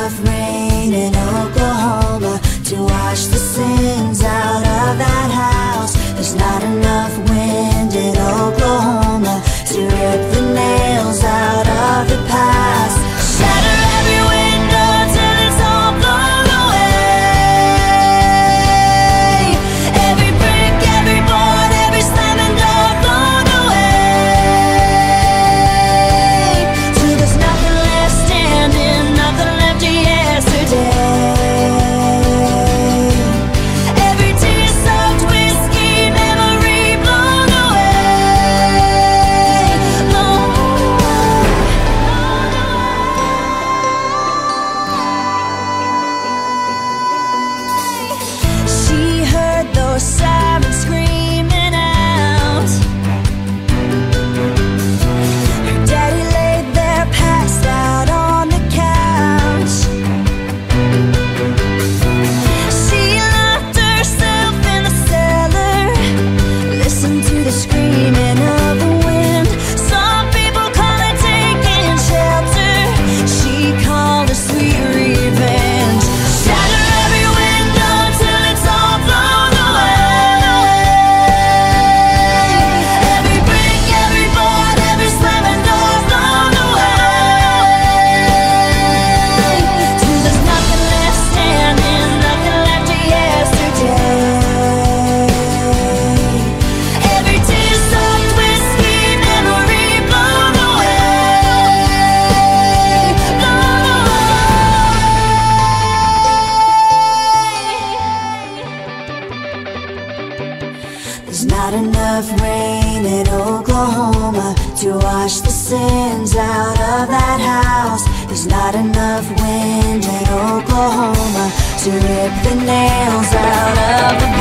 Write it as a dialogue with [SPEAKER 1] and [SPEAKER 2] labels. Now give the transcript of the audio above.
[SPEAKER 1] enough rain in Oklahoma to wash the sins out of that house. There's not enough wind in Oklahoma to rip the nails out of the past. Shatter every window till it's all blown away. Every brick, every board, every slamming door blown away. Till there's nothing left standing, nothing left of yesterday. Every tear-soaked whiskey memory blown away, blown away. She heard those sirens screaming out. Her daddy laid there passed out on the couch. She locked herself in the cellar, listened to the screaming of the wind. Some people call it taking shelter, she called it sweet revenge. Shatter every window till it's all blown away. Every brick, every board, every slamming door blown away. Till there's nothing left standing, nothing left of yesterday. Every tear-soaked whiskey memory blown away, blown away. There's not enough rain in Oklahoma to wash the sins out of that house. There's not enough wind in Oklahoma to rip the nails out of the